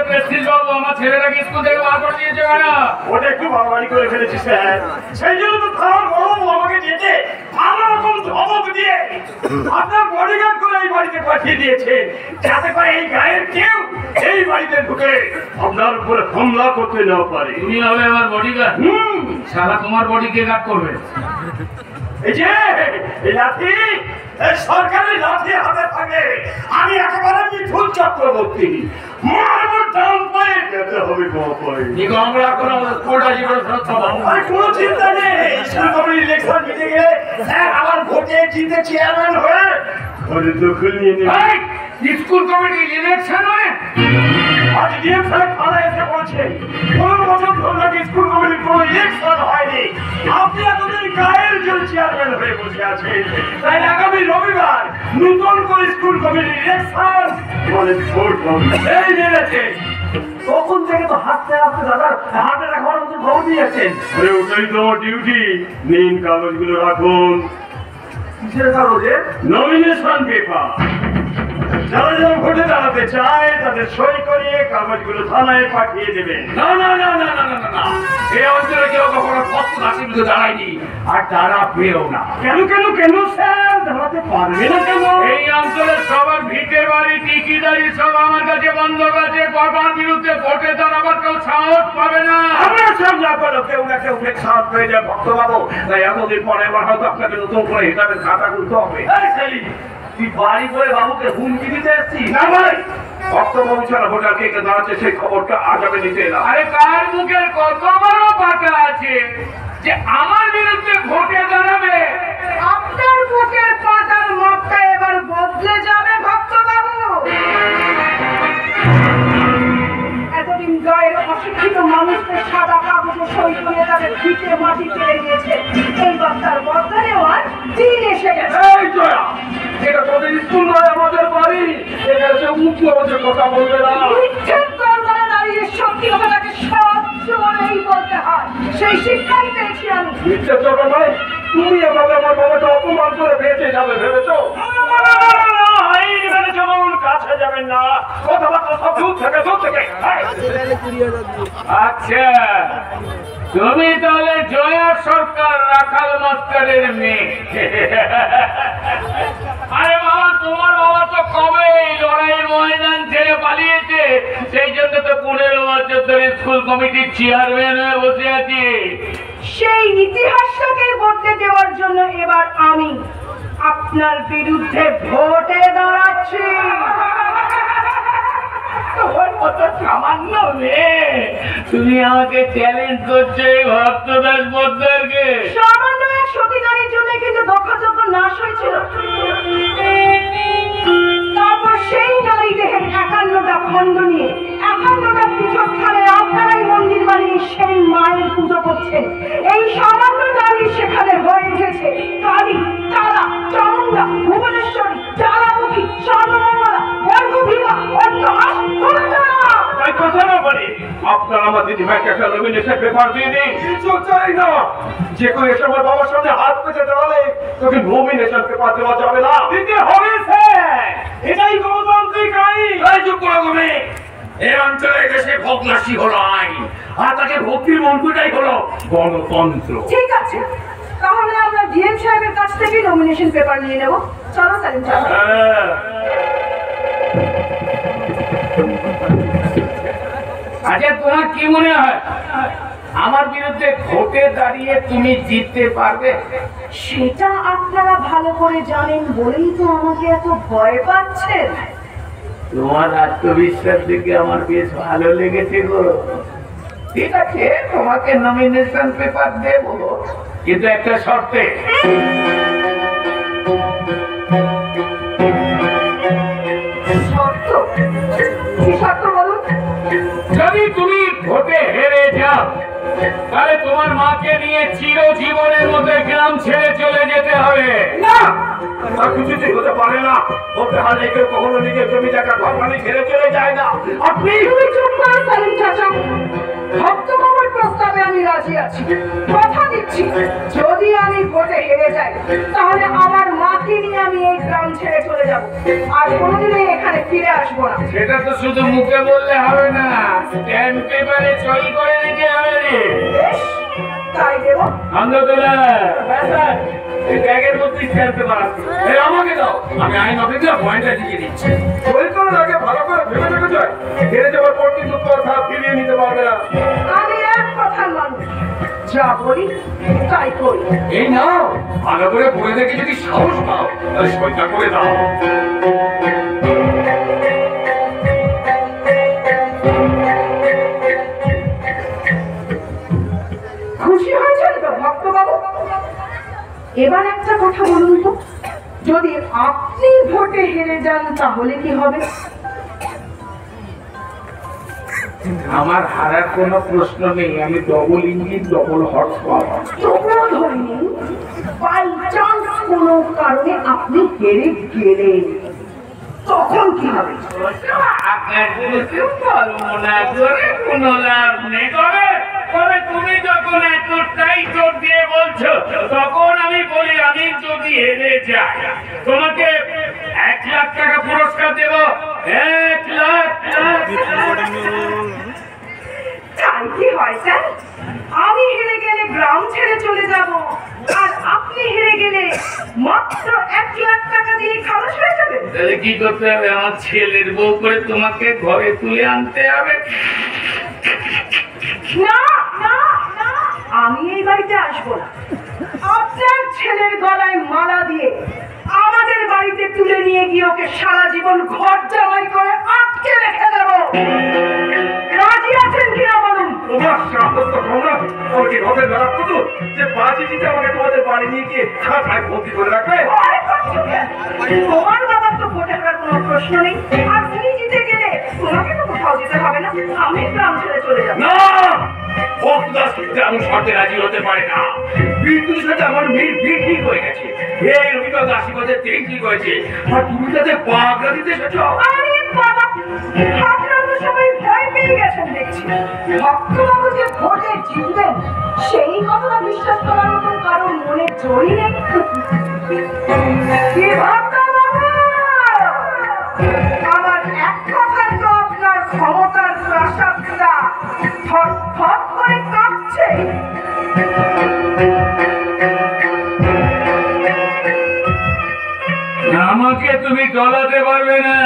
President বাবু আমার ছেলেটাকে school থেকে বার করে দিয়েছে কেন? ওটা একটু বাড়াবাড়ি করে ফেলেছি স্যার, সেই জন্য তো থানার বড়বাবু আমাকে দিয়েছে ভালো রকম ধমক দিয়ে আপনার বডিগার্ড করে এই বাড়িতে পাঠিয়ে দিয়েছে, যাতে করে এই গায়ের কেউ এই বাড়িতে ঢুকে আপনার উপরে হামলা করতে না পারে। তুমি হবে আমার বডিগার্ড? শালা তোমার বডি কে গার্ড করবে? এই যে এই লাঠি, এই সরকারি লাঠি হাতে থাকে, আমি একেবারে মিঠুন চক্রবর্তী, মারবো ডান পায়ে যেতে হবে বাঁ পায়ে। আমরা এখন আমাদের স্কুলটা জীবনে ফেরত পাবো। আর কোনো চিন্তা নেই, স্কুল কমিটির ইলেকশন জিতে গেলে স্যার আবার ভোটে জিতে চেয়ারম্যান হয়ে ঘরে দখল নিয়ে নেবে। স্কুল কমিটির ইলেকশন মানে আজ ডিএম সাহেব থানায় এসে বলছে 15 বছর ধরে স্কুল কমিটির কোনো ইলেকশন হয়নি, আপনি এতদিন গায়ের জোর চেয়ারম্যান হয়ে বসে আছেন, তাই আগামী রবিবার নতুন করে স্কুল কমিটির ইলেকশন বলে ভোট হবে। এই মেরেছে তখন থেকে তো হাতে হাতে দাদা হাতে রাখার মতো খবর দিয়েছেন। আরে ওটাই তো আমার ডিউটি। নিন কাগজগুলো রাখুন। কিসের কাগজে? Nomination paper. যারা যারা ভোটে দাঁড়াতে চায় তাদের সই করিয়ে কাগজগুলো থানায় পাঠিয়ে দেবেন। না না না না না না না, এই অঞ্চলে কেউ কখনো পথ রাশিতে দাঁড়ায়নি আর দাঁড়াবেও না। কেন কেন কেন স্যার দাঁড়াতে পারবে না কেন? এই অঞ্চলের সবার ভিটে বাড়ি টিকিদারি সব আমার কাছে বন্ধ আছে। বাবার বিরুদ্ধে ভোটে দাঁড়াবার কেউ সাহস পাবে না। আমরা সব না করো কেউ না কেউ সাহস পেয়ে যায় ভক্ত বাবু, তাই এতদিন পরে এবার হয়তো আপনাকে নতুন করে হিসাবের খাতা খুলতে হবে। তুই বাড়ি করে বাবুকে হুমকি দিতে এসছিস? না ভাই, ভক্তবাবু ছাড়া ভোটার কে কে দাঁড়াচ্ছে সেই খবরটা আজ আমি নিতে এলাম। আরে কার মুখের কত বড় পাটা আছে যে আমার বিরুদ্ধে ভোটে দাঁড়াবে? আপনার বুকের পাতার মাপটা এবার বদলে যাবে ভক্তবাবু। এতদিন গায়ের অশিক্ষিত মানুষদের সাদা কাগজে সই করে তাদের ভিটে মাটি কেড়ে নিয়েছে, এইবার তার বদলা নেওয়ার দিন এসে গেছে। এই জয়া, এটা তোদের স্কুল নয় আমাদের বাড়ি, এখানে সে উঁচু আওয়াজে কথা বলবে না। মিথ্যের দরবারে দাঁড়িয়ে সত্যি কথাটাকে সহ্য করেই বলতে হয়, সেই শিক্ষাই পেয়েছি আমি। মিথ্যে চোখে নয়, তুমি এভাবে আমার বাবাকে অপমান করে বেঁচে যাবে ভেবেছো? কাছে যাবেন না, কথাবার্তা সব দূর থেকে দূর থেকে। আচ্ছা, তুমি তাহলে জয়া সরকার রাখাল মাস্টারের মেয়ে? আরে বাবা, তোমার বাবা তো কবে লড়াইয়ের ময়দান ছেড়ে পালিয়েছে, সেই জন্য তো 15 বছর ধরে স্কুল কমিটির চেয়ারম্যান হয়ে বসে আছি। সেই ইতিহাসটাকে বদলে দেওয়ার জন্য এবার আমি আপনার বিরুদ্ধে ভোটে দাঁড়াচ্ছি। তোমার মতো সামান্য মেয়ে তুমি আমাকে চ্যালেঞ্জ করছো এই ভক্তদাস পোদ্দারকে? সামান্য এক সতীদারির জন্য কিন্তু দক্ষযজ্ঞ নাশ হয়েছিল, তারপর সেই নারী দেহের 51টা খণ্ড নিয়ে 51টা পীঠস্থানে আপনারাই মন্দির বানিয়ে সেই মায়ের পুজো করছেন। এই সামান্য নারী সেখানে হয়ে উঠেছে কালী, তারা, চামুণ্ডা, ভুবনেশ্বরী, জ্বালামুখী, সর্বমঙ্গলা, বর্গভীমা, অট্টহাস, তাই কথা না বলি, আপনার আমার দিদিভাইকে একটা নমিনেশন পেপার দিয়ে দিন। কিছু চাই না, যে কেউ এসে আমার বাবার সামনে হাত পেতে দাঁড়ালে তোকে নমিনেশন পেপার দেওয়া যাবে না। দিতে হবে স্যার, এটাই গণতান্ত্রিক আইন। এই চুপ করো তুমি। এই অঞ্চলে দেশে ভোগলাসী হলো আইন, আর তাকে ভক্তির মন্ত্রটাই হলো গণতন্ত্র। ঠিক আছে, তাহলে আমরা ডিএম সাহেবের কাছ থেকে নমিনেশন পেপার নিয়ে নেব। চলো সালিম সাহেব। আচ্ছা, তোমার কি মনে হয় আমার বিরুদ্ধে ভোটে দাঁড়িয়ে তুমি জিততে পারবে? সেটা আপনারা ভালো করে জানেন বলেই তো আমাকে এত ভয় পাচ্ছেন। তোমার আত্মবিশ্বাস দেখে আমার বেশ ভালো লেগেছে গো। ঠিক আছে, তোমাকে নমিনেশন পেপার দেবো, কিন্তু একটা শর্তে। শর্ত? কি শর্ত বলুন? যদি তুমি ভোটে হেরে যাও তাহলে তোমার মাকে নিয়ে চিরজীবনের মধ্যে গ্রাম ছেড়ে চলে যেতে হবে। না, তা কিছুতেই হতে পারে না। ভোটে হারলে কেউ কখনো নিজের জমি জায়গা ঘর বাড়ি ছেড়ে চলে যায় না। আপনি চুপ করো সালিম চাচা, ভক্ত বাবার প্রস্তাবে আমি রাজি আছি। কথা দিচ্ছি দিচ্ছি, যদি আমি ভোটে হেরে যাই তাহলে আমার মাকে নিয়ে আমি এই গ্রাম ছেড়ে চলে যাব, আর কোনোদিনই এখানে ফিরে আসবো না। সেটা তো শুধু মুখে বললে হবে না, স্ট্যাম্প পেপারে সই করে দিতে হবে রে। বেশ, তাই দেবো। এই ব্যাগের মধ্যে স্ট্যাম্প পেপার আছে, আমাকে দাও, আমি আইন অফিসে পয়েন্টটা লিখে দিচ্ছি। সই করার আগে ভালো করে ভেবে দেখে যায়, হেরে যাওয়ার পর কিন্তু কথা ফিরিয়ে নিতে পারবে না। আমি এক কথার মানুষ, যা বলি তাই করি। এই নাও, ভালো করে পড়ে দেখে যদি সাহস পাও তাহলে সইটা করে দাও। খুশি হয়েছেন তো ভক্তবাবু? এবার একটা কথা বলুন তো, যদি আপনি ভোটে হেরে যান তাহলে কি হবে? আমার হারার কোনো প্রশ্ন নেই, আমি double engine double horsepower. তবুও ধরে নিন, বাই চান্স কোনো কারণে আপনি হেরে গেলেন, তখন কি হবে? কোনো লাভ নেই। তবে তুমি যখন এতটাই জোর দিয়ে বলছো, তখন আমি বলি আমি যদি হেরে যাই তোমাকে 1 লাখ টাকা পুরস্কার দেব। 1 লাখ। তাই কি হয় স্যার? আমি হেরে গেলে গ্রাম ছেড়ে চলে যাব, আর আপনি হেরে গেলে মাত্র 1 লাখ টাকা দিয়ে খালাস হয়ে যাবে। তাহলে কি করতে হবে? আমার ছেলের বউ করে তোমাকে ঘরে তুলে আনতে হবে। না না না, আমি এই বাড়িতে আসবো না। আপনার ছেলের গলায় মালা দিয়ে আমাদের বাড়িতে তুলে নিয়ে গিয়ে ওকে সারা জীবন ঘর জামাই করে আটকে রেখে দেব। রাজি আছেন কিনা বলুন? তোমার সাহস তো কম না, ওর কি ঘরের বেড়া কুতুর যে বাজি দিতে আমাকে তোমাদের বাড়ি নিয়ে গিয়ে খাঁচায় বন্দি করে রাখবে? তোমার বাবার তো ভোটে হারার কোনো প্রশ্ন নেই, আর তুমি জিতে গেলে তোমাকে তো কোথাও যেতে হবে না, আমি গ্রাম ছেড়ে চলে যাবো। না, ভক্তদাস কিন্তু এমন শর্তে রাজি হতে পারে না। বিদ্যুতের সাথে আমার মেয়ের বিয়ে ঠিক হয়ে গেছে, এই রবিবার আশীর্বাদের ট্রেন ঠিক হয়েছে, আর তুমি তাতে পাগড়া দিতে এসেছো। আরে বাবা, আপনারা তো সবাই ভয় পেয়ে গেছেন দেখছি। ভক্তবাবু যে ভোটে জিতবেন সেই কথাটা বিশ্বাস করার মতন কারোর মনে জোরই নেই। কি ভক্তবাবু, আমার এক কথায় তো আপনার ক্ষমতার প্রাসাদটা থর থর করে কাঁপছে। আমাকে তুমি গলাতে পারবে না।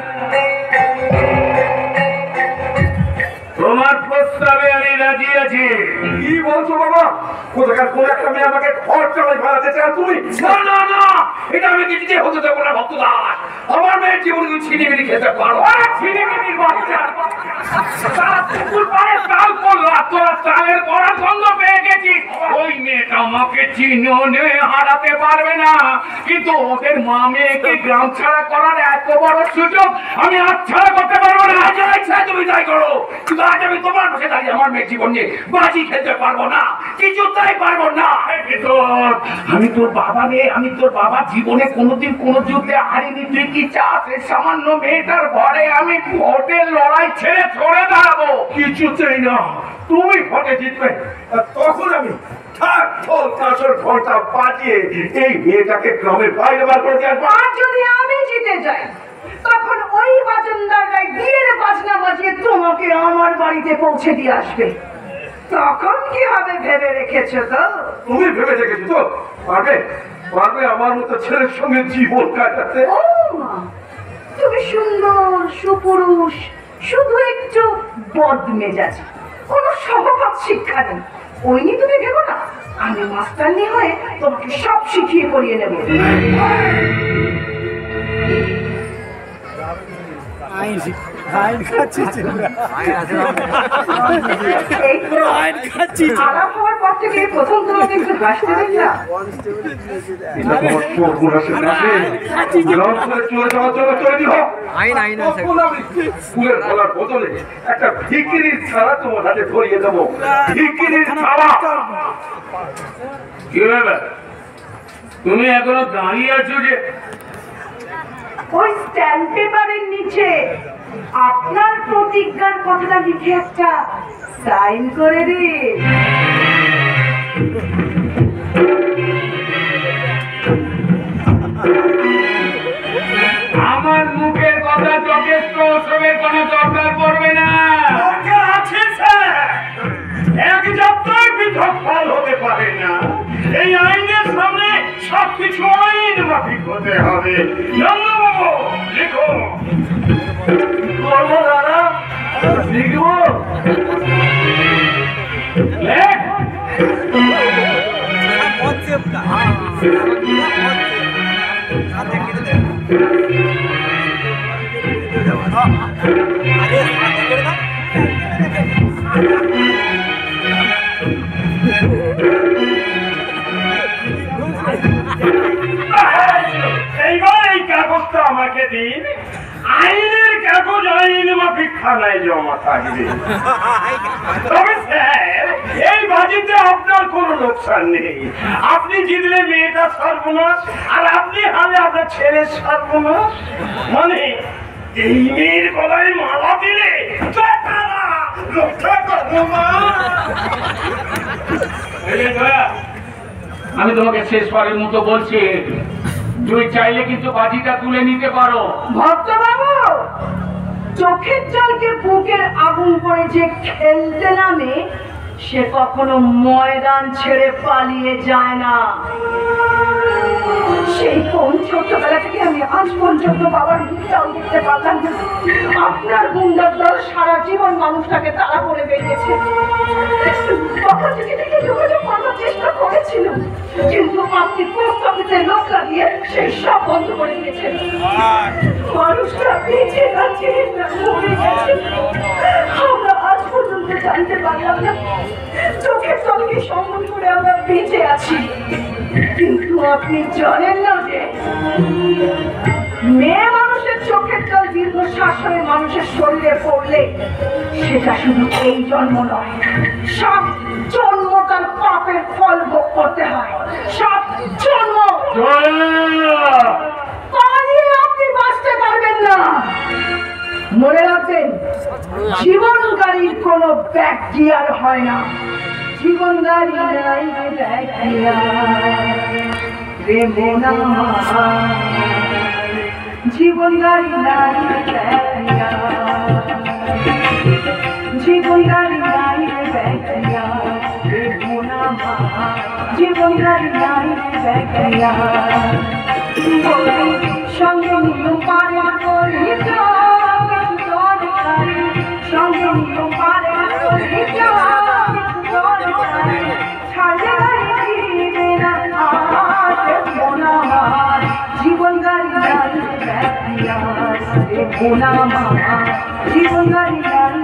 তোমার প্রস্তাবে আমি রাজি আছি। কি বলছো বাবা? কোথাকার কোন একটা মেয়ে আমাকে ঘর চালাই ফেলাতে চাও তুমি? না না না, এটা আমি কিছুতে হতে দেবো না ভক্তদাস। আমার মেয়ের জীবন তুমি ছিনিমিনি খেতে পারো। ছিনিমিনির বাচ্চা, তারা পুকুর পাড়ে চাল করলো, আর তোরা চালের বড়া গন্ধ পেয়ে গেছিস। ওই মেয়েটা আমাকে চিনে হারাতে পারবে না, কিন্তু ওদের মা মেয়েকে গ্রাম ছাড়া করার এত বড় সুযোগ আমি হাতছাড়া করতে পারবো না। যা ইচ্ছা তুমি তাই করো, কিন্তু আজ আমি তোমার পাশে দাঁড়িয়ে আমার মেয়ের জীবন নিয়ে বাজি খেলতে পারবো না, কিছুতেই পারবো না। আমি তোর বাবা রে, আমি তোর বাবা জীবনে কোনোদিন কোনো যুদ্ধে হারিনি। তুই কি চাস এই সামান্য মেয়েটার ঘরে আমি ভোটের লড়াই ছেড়ে চড়ে দাঁড়াবো? কিছুতেই না, তুমি ভোটে জিতবে, আর তখন আমি ঠাক ঠোল কাঁসর ঘন্টা বাজিয়ে এই মেয়েটাকে গ্রামের বাইরে বার করে দিয়ে আসবো। আর যদি আমি জিতে যাই তখন ওই বাজনদাররাই বিয়ের বাজনা বাজিয়ে তোমাকে আমার বাড়িতে পৌঁছে দিয়ে আসবে। তখন কি হবে ভেবে রেখেছো তো? তুমি ভেবে দেখেছো তো? পারবে পারবে আমার মতো ছেলের সঙ্গে জীবন কাটাতে? ও মা, তুমি সুন্দর সুপুরুষ, শুধু একটু বদমেজাজ, কোনো স্বভাব শিক্ষা নেই, ওই নিয়ে তুমি ভেবো না। আমি মাস্টারনি হয়ে তোমাকে সব শিখিয়ে পড়িয়ে নেব। আলাপ হওয়ার পর থেকে প্রথম তোমাকে একটু হাসতে দেখলাম। ফুলের গলার বদলে একটা ভিকিরির ছাড়া তোমার হাতে ধরিয়ে দেবো। ভিকিরির ছাড়া। কি ব্যাপার, তুমি এখনো দাঁড়িয়ে আছো যে? ওই স্ট্যাম্প পেপারের নিচে আপনার প্রতিজ্ঞার কথাটা লিখে একটা সাইন করে দিন। আমার মুখের কথা যথেষ্ট, ওসবের কোনো দরকার পড়বে না। দরকার আছে স্যার, এক যাত্রায় পৃথক ফল হতে পারে না। এই আইনের সামনে সবকিছু আইন মাফিক হতে হবে। নন্দবাবু লিখো। করবো দাদা, লিখবো। লেখ। এইবার এই কাগজটা আমাকে দিন। আইনের কাগজ আইন মাফিক খানায় জমা থাকবে। তবে স্যার, এই বাজিতে আপনার কোনো লোকসান নেই। আপনি জিতলে মেয়েটা সর্বনাশ, আর আপনি হারে আপনার ছেলের সর্বনাশ। মানে এই মেয়ের গলায় মালা দিলে রক্ষা করবো না। আমি তোমাকে শেষবারের মতো বলছি, তুই চাইলে কিন্তু বাজিটা তুলে নিতে পারো। ভক্তবাবু, চোখের জলকে বুকের আগুন করে যে খেলতে নামে সে কখনো ময়দান ছেড়ে পালিয়ে যায় না। সেই কোন ছোটবেলা থেকে আমি আজ পর্যন্ত বাবার মুখটাও দেখতে পারলাম না। আপনার গুন্ডার দল সারা জীবন মানুষটাকে তাড়া করে বেরিয়েছে। বাবা থেকে থেকে যোগাযোগ করার চেষ্টা করেছিল, কিন্তু আপনি পোস্ট অফিসে লোক লাগিয়ে সেই সব বন্ধ করে দিয়েছেন। মানুষটা বেঁচে আছে না মরে গেছে আমরা আজ পর্যন্ত জানতে পারলাম না। চোখের জলকে সম্মান করে আমরা বেঁচে আছি, কিন্তু আপনি জানেন না যে মেয়ে মানুষের চোখের জল দীর্ঘশ্বাস হয়ে মানুষের শরীরে পড়লে সেটা শুধু এই জন্ম নয়, সব জন্ম তার পাপের ফল ভোগ করতে হয়। সব জন্ম পালিয়ে আপনি বাঁচতে পারবেন না। মনে রাখবেন, জীবন গাড়ির কোনো ব্যাক গিয়ার হয় না। জীবন গাড়ি নাই ব্যাক গিয়ার, জীবন গাড়ি নাই ব্যাক গিয়ার, জীবন গাড়ি নাই ব্যাক গিয়ার, জীবন গাড়ি নাই ব্যাক গিয়ার। সঙ্গে নিল পারে সঙ্গে নিল পারে জীবন গাড়ি জীবন গাড়ি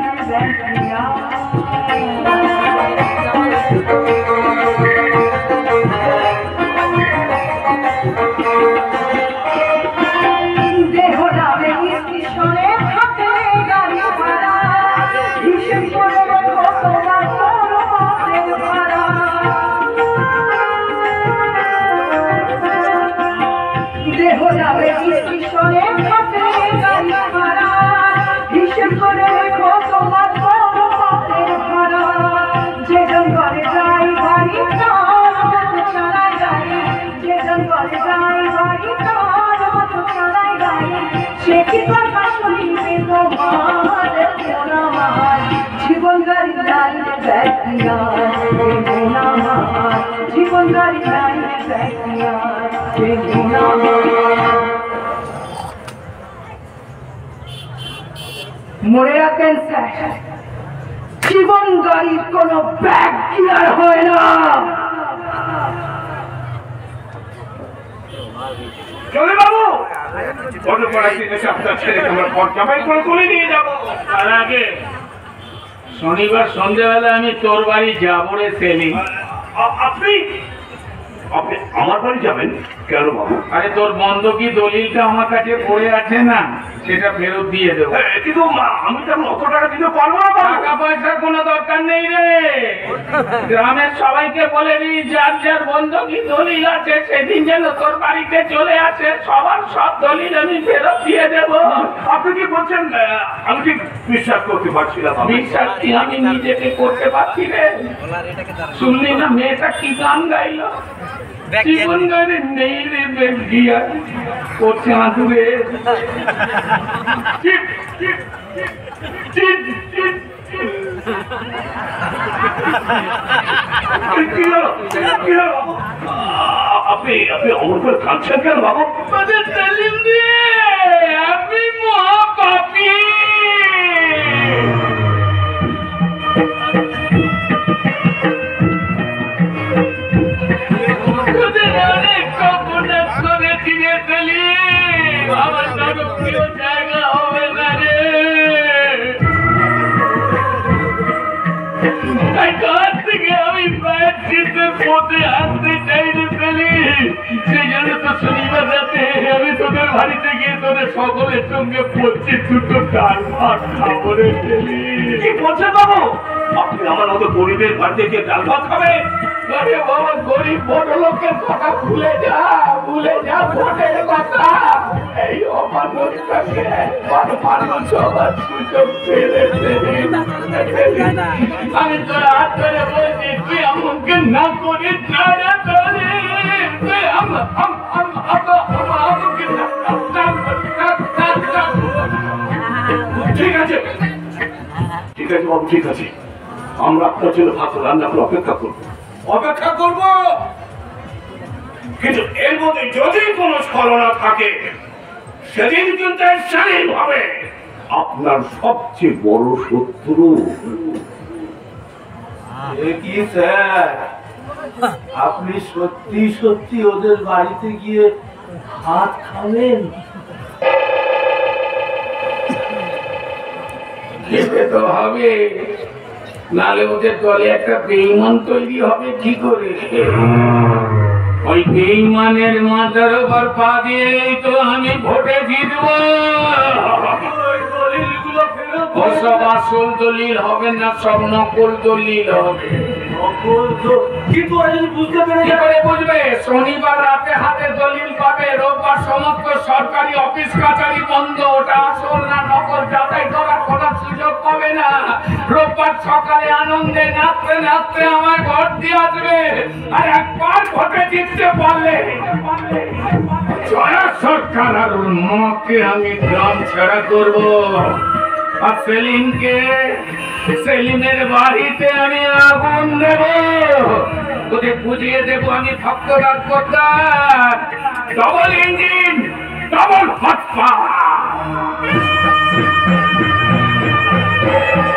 দেহ নামে স্টেশনে থাকে গাড়ি ভাড়া, হিসেব করে তোমার ভাড়া। দেহ নামে স্টেশনে থাকে গাড়ি ভাড়া, হিসেব করে তোমার ভাড়া। যেজন করে যাই বাড়ি চালাই গাড়ি, যেজন করে যাই বাড়ি চালাই গাড়ি, সে কি কথা শুনিবে তোমার আমার। জীবন গাড়ি নাই ব্যাক গিয়ার, জীবন গাড়ি নাই ব্যাক গিয়ার। মনে রাখবেন স্যার, জীবন গাড়ির কোনো ব্যাক গিয়ার হয় না। চলে বাবু, অন্য পড়াশি দেশে আপনার ছেলেকে আমরা পর্যাবাই করে তুলে নিয়ে যাবো। তার আগে শনিবার সন্ধ্যেবেলা আমি তোর বাড়ি যাবো রে সেলিম। আপনি আপনি আমার বাড়ি যাবেন কেন বাবু? আরে তোর বন্ধকি দলিলটা আমার কাছে পড়ে আছে না, সেটা ফেরত দিয়ে দেবো। কিন্তু আমি তো অত টাকা দিতে পারবো না বাবু। টাকা পয়সার কোনো দরকার নেই রে, গ্রামের সবাইকে বলে দিই যার যার বন্ধকি দলিল আছে সেদিন যেন তোর বাড়িতে চলে আসে, সবার সব দলিল আমি ফেরত দিয়ে দেবো। আপনি কি বলছেন? আমি ঠিক বিশ্বাস করতে পারছিলাম না। বিশ্বাস কি আমি নিজেকে করতে পারছি রে? শুনলি না মেয়েটা কি গান গাইলো? জীবন গানে নেই রে বেলগিয়া করছে আঁতুরে। Cheat, cheat, cheat, cheat, cheat. কি হলো? কি হলো বাবু? আপনি অমর করে কাঁদছেন কেন বাবু? আমাদের সেলিম রে, আমি মহাপাপী। তোদের অনেক সর্বনাশ করে দিয়ে সেলিম, আমার জনপ্রিয় জায়গা হবে না রে। তাই কাছ থেকে আমি পায়ের চিত্তে পথে আসতে চাই রে সেলিম। সেই জন্য তো শনিবার রাতে আমি তোদের বাড়িতে গিয়ে তোদের সকলের সঙ্গে পড়ছি দুটো ডাল ভাত খাবো রে সেলিম। কি বলছেন বাবু? আপনি আমার মতো গরিবের বাড়িতে গিয়ে ডাল ভাত খাবেন? আরে বাবা, গরিব বড় লোকের কথা ভুলে যা ভোটের কথা। এই অমানুষটাকে মানুষ হবার সুযোগ পেয়েছে। আমি তোর হাত ধরে বলছি, তুই আমাকে না করিস না রে তোরে। তুই আমাকে ঠিক আছে, ঠিক আছে বাবু, ঠিক আছে। আমরা আপনার জন্য ভাত রান্না করে অপেক্ষা করবো। কিন্তু এর মধ্যে যদি কোনো স্মরণা থাকে সেদিন কিন্তু সেদিন হবে আপনার সবচেয়ে বড় শত্রু। কি স্যার, আপনি সত্যি সত্যি ওদের বাড়িতে গিয়ে ভাত খাবেন? খেতে তো হবে, নালে ওদের দলে একটা বেঈমান তৈরি হবে কি করে? ওই বেঈমানের মাথার উপর পা দিয়েই তো আমি ভোটে জিতবো। সব আসল দলিল হবে না, সব নকল দলিল হবে। কিন্তু বুঝতে পেরে কি করে বুঝবে? শনিবার রাতে হাতে দলিল পাবে, রোববার সমস্ত সরকারি অফিস কাছারি বন্ধ। ওটা আসল না নকল যাচাই করার কোনো সুযোগ পাবে না। রোববার সকালে আনন্দে নাচতে নাচতে আমার ঘর দিয়ে আসবে, আর একবার ভোটে জিততে পারলে জয়া সরকার আর ওর মাকে আমি গ্রাম ছাড়া করবো। আর সেলিমের বাড়িতে আমি আগুন দেব, তোদের বুঝিয়ে দেবো আমি ভক্তরাজ করতাম। ডবল ইঞ্জিন, ডবল হট পাওয়ার।